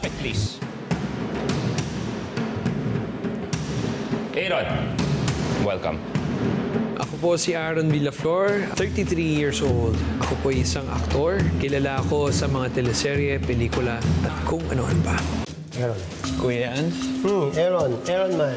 suspect, please. Aaron, welcome. Ako po si Aaron Villaflor, 33 years old. Ako po isang aktor. Kilala ako sa mga teleserye, pelikula, at kung ano-ano pa. Aaron. Kuya Ans? Aaron man.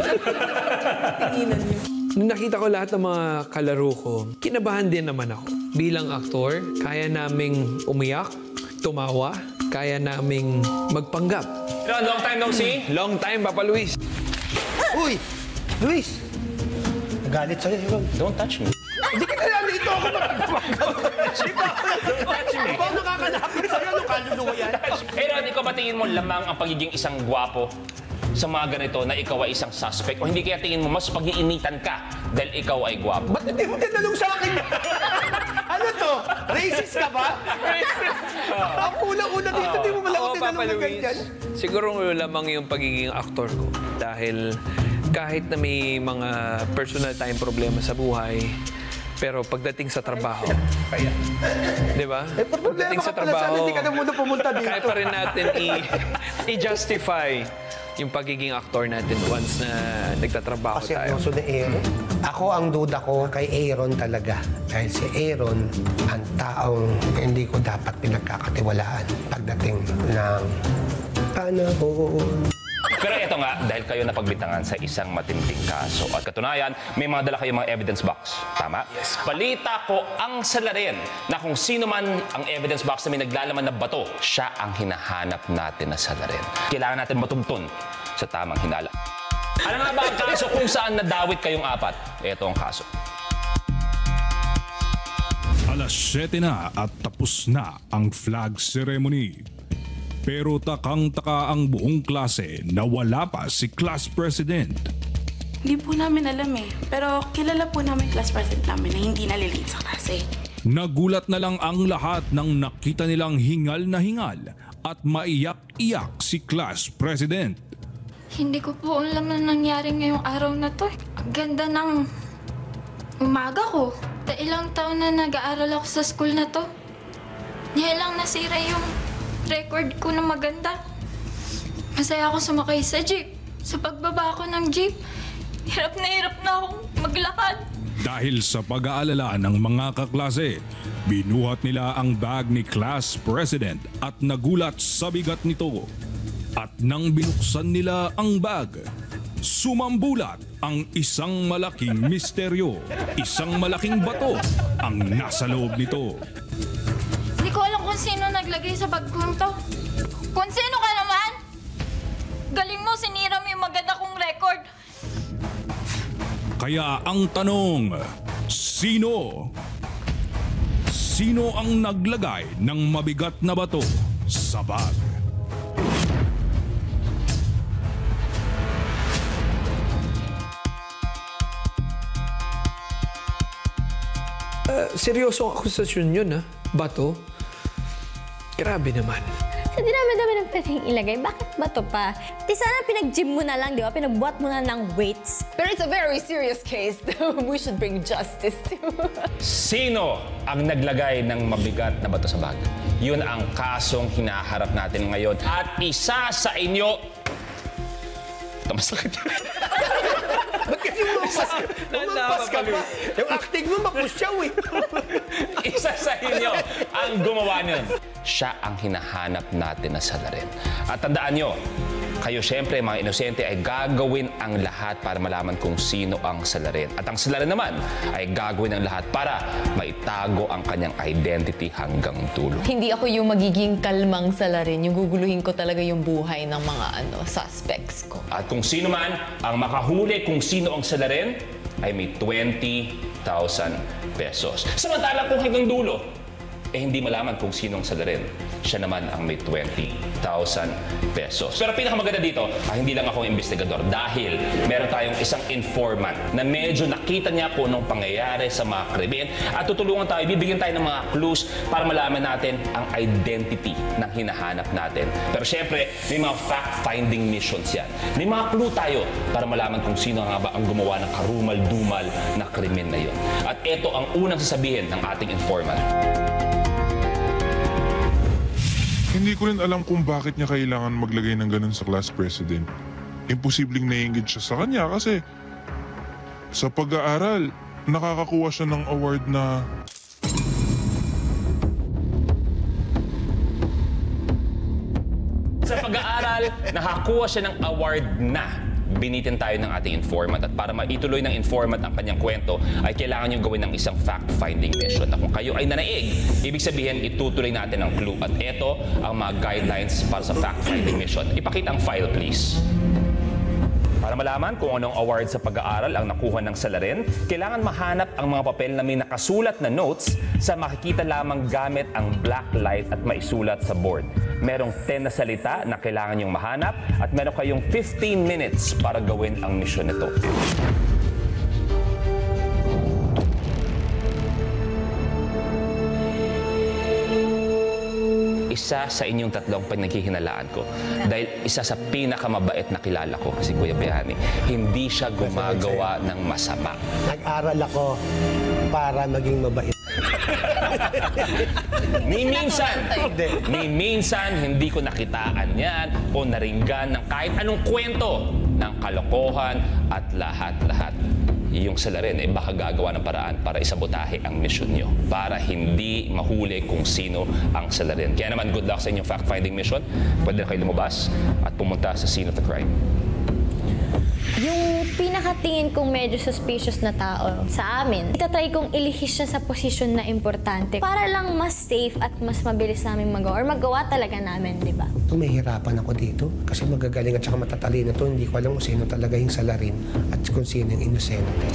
Nung nakita ko lahat ng mga kalaro ko, kinabahan din naman ako. Bilang aktor, kaya naming umiyak, tumawa, kaya naming magpanggap. Aaron, long time no see. Long time, Papa Luis. Uy! Luis! Nagalit sa'yo, Aaron. Don't touch me. Hindi ka na dito ako magpapagaw. Don't touch me. Ikaw nakakalapit sa'yo, ano kaluluwa yan? Aaron, ikaw ba tingin mo lamang ang pagiging isang gwapo sa mga ganito na ikaw ay isang suspect? O hindi kaya tingin mo mas pag-iinitan ka dahil ikaw ay gwapo? Ba't hindi mo tinanong sa akin? Ano to? Racist ka ba? Racist! Ang unang-una dito, di mo malang tinanong na ganyan. Siguro lamang yung pagiging aktor ko. Dahil kahit na may mga personal tayong problema sa buhay, pero pagdating sa trabaho, di ba? Pagdating sa trabaho, hindi ka na muna pumunta dito. Kaya pa rin natin i-justify yung pagiging aktor natin once na nagtatrabaho Kasi tayo. seryoso na Aaron. Ako ang duda ko kay Aaron talaga. Dahil si Aaron, ang taong hindi ko dapat pinagkakatiwalaan pagdating ng panahon. Pero ito nga, dahil kayo napagbitangan sa isang matinding kaso at katunayan, may mga dala kayong mga evidence box. Tama? Yes. Balita ko ang salarin na kung sino man ang evidence box na may naglalaman na bato, siya ang hinahanap natin na salarin. Kailangan natin matugton sa tamang hinala. Ano nga ba ang kaso kung saan nadawit kayong apat? Ito ang kaso. Alas 7 na at tapos na ang flag ceremony. Pero takang-taka ang buong klase na wala pa si class president. Hindi po namin alam eh. Pero kilala po namin class president namin na hindi nalilate sa klase. Nagulat na lang ang lahat nang nakita nilang hingal na hingal at maiyak-iyak si class president. Hindi ko po alam na nangyari ngayong araw na to. Ang ganda ng umaga ko. Ilang taon na nag-aaral ako sa school na to. Ngayon lang nasira yung record ko na maganda. Masaya ako sumakay sa jeep. Sa pagbaba ko ng jeep, hirap na akong maglakad. Dahil sa pag-aalala ng mga kaklase, binuhat nila ang bag ni class president at nagulat sa bigat nito. At nang binuksan nila ang bag, sumambulat ang isang malaking misteryo. Isang malaking bato ang nasa loob nito. Hindi ko alam kung sino naglagay sa bag kong to. Kung sino ka naman? Galing mo, sinira mo yung maganda kong record. Kaya ang tanong, sino? Sino ang naglagay ng mabigat na bato sa bag? Seryosong akusasyon yun, ha? Bato? Grabe naman. Sa dinami-dami ng pwedeng ilagay, bakit bato pa? Di sana pinag-gym mo na lang, di ba? Pinagbuhat mo na ng weights. But it's a very serious case. We should bring justice to. Sino ang naglagay ng mabigat na bato sa bag? Yun ang kasong hinaharap natin ngayon. At isa sa inyo... Ito masakit. Ba't kasi umampas ka pa? Yung acting mo, mapusyaw eh. Isa sa inyo ang gumawa nun. Siya ang hinahanap natin na salarin. At tandaan nyo, kayo syempre mga inosente ay gagawin ang lahat para malaman kung sino ang salarin. At ang salarin naman ay gagawin ang lahat para maitago ang kanyang identity hanggang dulo. Hindi ako yung magiging kalmang salarin. Yung guguluhin ko talaga yung buhay ng mga suspects ko. At kung sino man ang makahuli kung sino ang salarin, ay may 20,000 pesos. Samantala kung hanggang dulo, hindi malaman kung sino ang salarin. Siya naman ang may 20,000 pesos. Pero pinakamaganda dito, hindi lang ako investigador dahil meron tayong isang informant na medyo nakita niya kung anong pangyayari sa mga krimen at tutulungan tayo, bibigyan tayo ng mga clues para malaman natin ang identity ng hinahanap natin. Pero syempre, may mga fact-finding missions yan. May mga clue tayo para malaman kung sino nga ba ang gumawa ng karumal-dumal na krimen na yun. At ito ang unang sasabihin ng ating informant. Hindi ko rin alam kung bakit niya kailangan maglagay ng ganun sa class president. Imposibleng naiingit siya sa kanya kasi sa pag-aaral, nakakakuha siya ng award na Sa pag-aaral, nakakuha siya ng award na. Binitin tayo ng ating informant at para maituloy ng informant ang kanyang kwento ay kailangan niyong gawin ng isang fact-finding mission. Na kung kayo ay nanaig, ibig sabihin itutuloy natin ang clue. At ito ang mga guidelines para sa fact-finding mission. Ipakita ang file, please. Para malaman kung anong award sa pag-aaral ang nakuha ng salarin, kailangan mahanap ang mga papel na may nakasulat na notes sa makikita lamang gamit ang black light at maisulat sa board. Merong 10 na salita na kailangan niyong mahanap at meron kayong 15 minutes para gawin ang misyon nito. Isa sa inyong tatlong pinaghihinalaan ko dahil isa sa pinakamabait na kilala ko, si Kuya Bayani, hindi siya gumagawa ng masama. Nag-aral ako para maging mabait. Ni minsan hindi ko nakitaan yan o naringgan ng kahit anong kwento ng kalokohan at lahat-lahat. Yung salarin, baka gagawa ng paraan para isabotahe ang mission nyo. Para hindi mahuli kung sino ang salarin. Kaya naman, good luck sa inyong fact-finding mission. Pwede na kayo lumabas at pumunta sa scene of the crime. Yung pinakatingin kong medyo suspicious na tao sa amin, itatry kong ilihis siya sa posisyon na importante para lang mas safe at mas mabilis namin magawa or magawa talaga namin, di ba? Tumihirapan ako dito kasi magagaling at saka matatalino to. Hindi ko alam kung sino talaga yung salarin at kung sino yung inosente.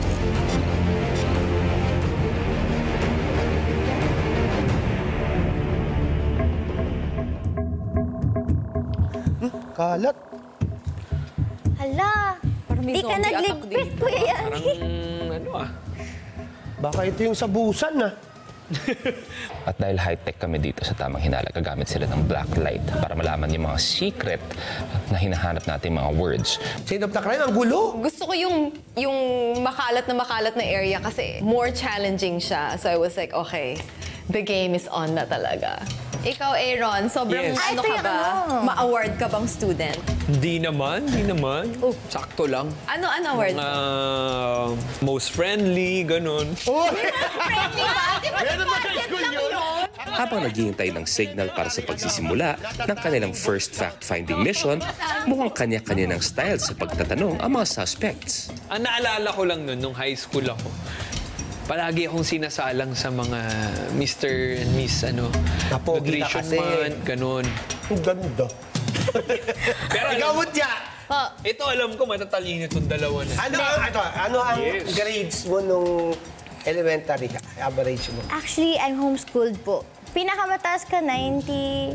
Kalat. Hala! Di ka nagligpit, Kuya Yani. Parang, Baka ito yung sabusan, na. At dahil high-tech kami dito sa Tamang Hinala, gagamit sila ng black light para malaman yung mga secret na hinahanap natin mga words. Scene of the crime, ang gulo. Gusto ko yung makalat na area kasi more challenging siya. So I was like, okay, the game is on na talaga. Ikaw, Aaron, sobrang Yes. ano ka ba? Ma-award ka bang student? Di naman. Sakto lang. Ano award? Most friendly, ganun. Friendly ba? Di ba Meron ba sa school yun? Habang naghihintay ng signal para sa pagsisimula ng kanilang first fact-finding mission, mukhang kanya-kanya ng style sa pagtatanong ang mga suspects. Ang naalala ko lang nun, nung high school ako, palagi akong sinasalang sa mga Mr. and Miss, Napogi ka nutrition kasi. month, ganun. Ang ganda. Pero Ikaw, Mutya! ito alam ko, matatalino itong dalawa na. Ano ang grades mo nung elementary ka? Average mo? Actually, I'm homeschooled po. Pinakamataas ka, 97.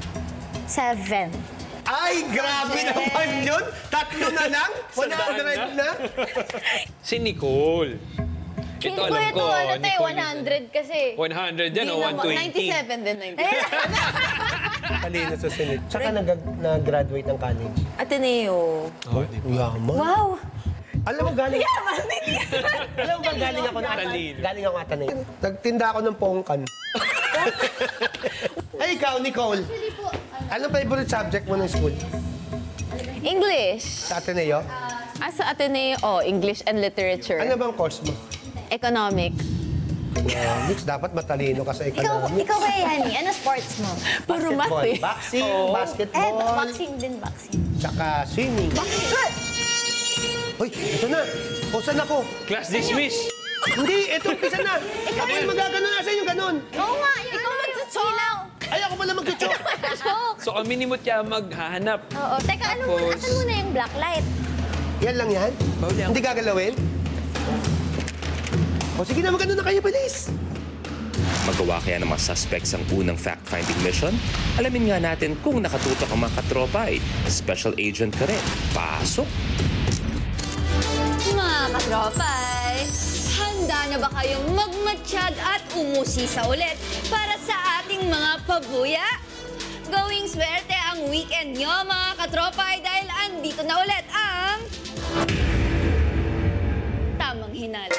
Ay, grabe naman yun! Tatlo na lang? 100 na? Si Nicole. Ito Hindi ko alam ito, ko. ano tayo, Nicole 100 kasi. 100 yan o 120? 97 din, 97. Talino sa sinit. Tsaka nag-graduate ng college. Ateneo. Yaman. Wow! Alam mo, galing... Alam mo ba, galing ako na galing ako Ateneo. Nagtinda ako ng pongkan. Ay, ikaw, Nicole. Anong favorite subject mo ng school? English. Sa Ateneo? Sa Ateneo, English and Literature. Ano bang course mo? Economics. Economics. Dapat matalino ka sa economics. Ikaw ba, Yani? Ano sports mo? Puro math eh. Boxing, basketball, Boxing din, boxing. tsaka swimming. Hoy, ito na. O, saan ako? Class dismiss. Hindi, ito, umpisa na. Ako yung magaganon. Asa yung ganon? Oo nga, ikaw magsusilaw. Ay, ako pala magchuchok. So kami ni Mutya maghahanap. Oo, teka, asan muna yung black light? Yan lang yan? Bawal yan. Hindi gagalawin? O, sige na, magano na kayo, bilis. Magawa kaya ng mga suspects ang unang fact-finding mission? Alamin nga natin kung nakatutok ang mga katropay. Special agent ka rin. Pasok! Mga katropay, handa na ba kayong magmatsyag at umusisa ulit para sa ating mga pabuya? Gawing swerte ang weekend nyo, mga katropay, dahil andito na ulit ang Tamang Hinala.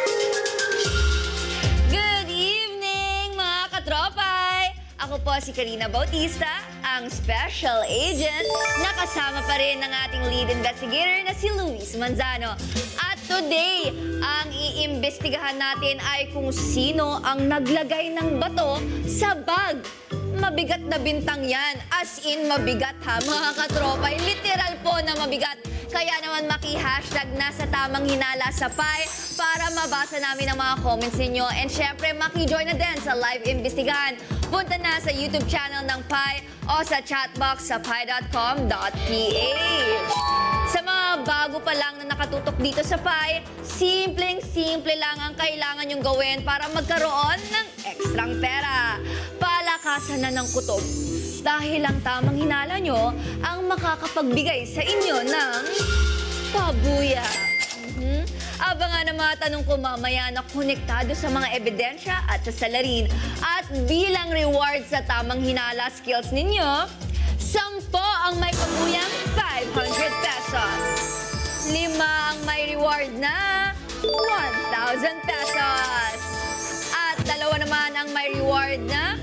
Good evening, mga katropay! Ako po si Karina Bautista ang special agent na kasama pa rin ng ating lead investigator na si Luis Manzano. At today, ang iimbestigahan natin ay kung sino ang naglagay ng bato sa bag. Mabigat na bintang yan. As in, mabigat ha, mga katropay. Literal po na mabigat. Kaya naman maki-hashtag na sa tamang hinala sa Pi para mabasa namin ang mga comments ninyo. And syempre, maki-join na din sa live imbestigahan. Punta na sa YouTube channel ng Pi o sa chatbox sa pi.com.ph. Sa mga bago pa lang na nakatutok dito sa Pi, simpleng-simple lang ang kailangan nyong gawin para magkaroon ng ekstrang pera. Palakasan na ng kutob. Dahil ang tamang hinala nyo ang makakapagbigay sa inyo ng pabuya. Abangan ang mga tanong ko mamaya na konektado sa mga ebidensya at sa salarin. At bilang reward sa tamang hinala skills ninyo, 10 ang may pabuyang 500 pesos. 5 ang may reward na 1,000 pesos. At 2 naman ang may reward na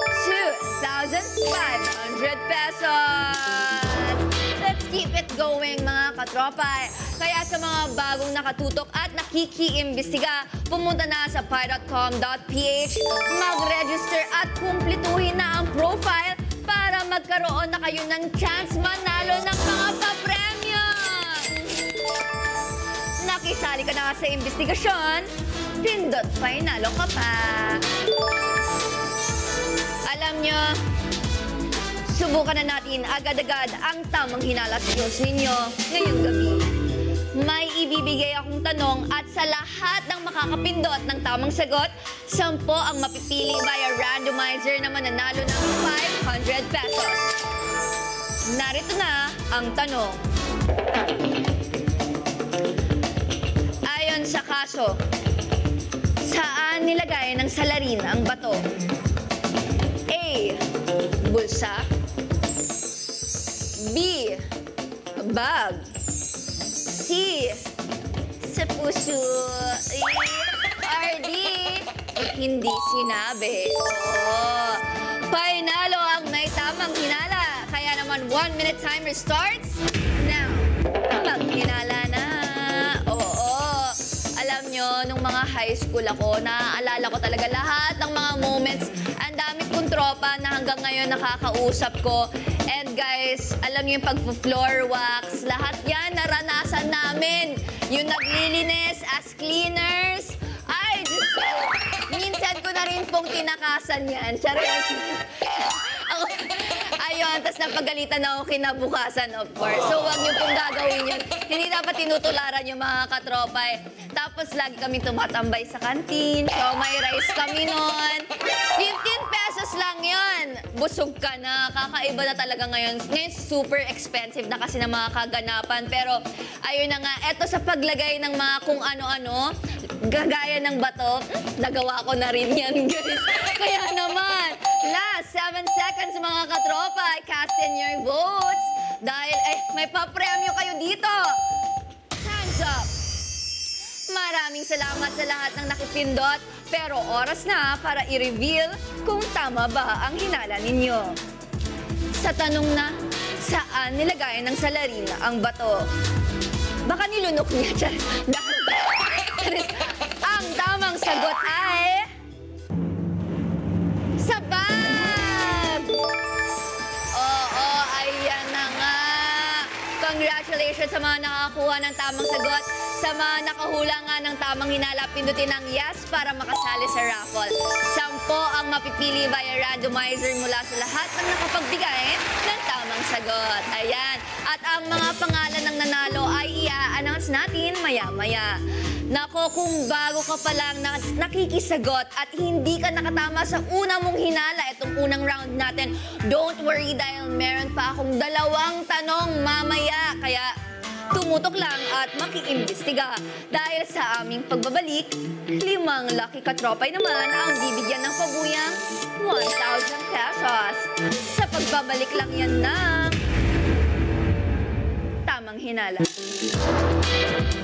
2,500 pesos. Let's keep it going, mga katropa. Kaya sa mga bagong nakatutok at nakiki-imbestiga, pumunta na sa pi.com.ph, mag-register at kumplituhin na ang profile para magkaroon na kayo ng chance manalo ng mga papremyo. Nakisali ka na sa investigasyon, pindot panalo ka pa. Alam nyo, subukan na natin agad-agad ang tamang hinala skills ninyo ngayong gabi. May ibibigay akong tanong at sa lahat ng makakapindot ng tamang sagot, 10 ang mapipili via randomizer na mananalo ng 500 pesos. Narito na ang tanong. Ayon sa kaso, saan nilagay ng salarin ang bato? A. Bulsa. B. Bag. C. Sa puso. Or D. Hindi sinabi. Oh. Panalo ang may tamang hinala. Kaya naman 1-minute timer starts now. Maghinala na. Oo. Alam nyo, nung mga high school ako, naaalala ko talaga lahat ng mga moments. Ang dami kong tropa na hanggang ngayon nakakausap ko. And guys, alam niyo yung pag-floor wax, lahat yan naranasan namin. Yung naglilinis as cleaners. Ay, Diyos ko. Minsan ko na rin pong tinakasan yan. Charis. Ayun, tas napagalitan ako kinabukasan, of course. So, wag niyo pong gagawin yun. Hindi dapat tinutularan yung mga katropa eh. Tapos, lagi kami tumatambay sa kantin. So, may rice kami nun. 15 pesos lang yun. Busog ka na. Kakaiba na talaga ngayon. Ngayon, super expensive na kasi ng mga kaganapan. Pero, ayun na nga. Eto sa paglagay ng mga kung ano-ano, gagaya ng bato, nagawa ko na rin yan, guys. Kaya naman, last 7 seconds mga katropa, cast in your votes. Dahil may papremyo kayo dito. Hands up. Maraming salamat sa lahat ng nakipindot. Pero oras na para i-reveal kung tama ba ang hinala ninyo. Sa tanong na, saan nilagay ng salarin ang bato? Baka nilunok niya. Ang tamang sagot ay... sa bag! Oo, ayan na nga. Congratulations sa mga nakakuha ng tamang sagot. Sa mga nakahula nga ng tamang hinala, pindutin ang yes para makasali sa raffle. 10 ang mapipili via randomizer mula sa lahat ng nakapagbigay ng tamang sagot. Ayan. At ang mga pangalan ng nanalo ay i-announce natin maya-maya. Nako, kung bago ka pa lang nakikisagot at hindi ka nakatama sa una mong hinala, itong unang round natin, don't worry dahil meron pa akong 2 tanong mamaya. Kaya tumutok lang at maki-imbestiga. Dahil sa aming pagbabalik, 5 lucky katropay naman ang bibigyan ng pabuyang 1,000 pesos. Sa pagbabalik lang yan ng tamang hinala.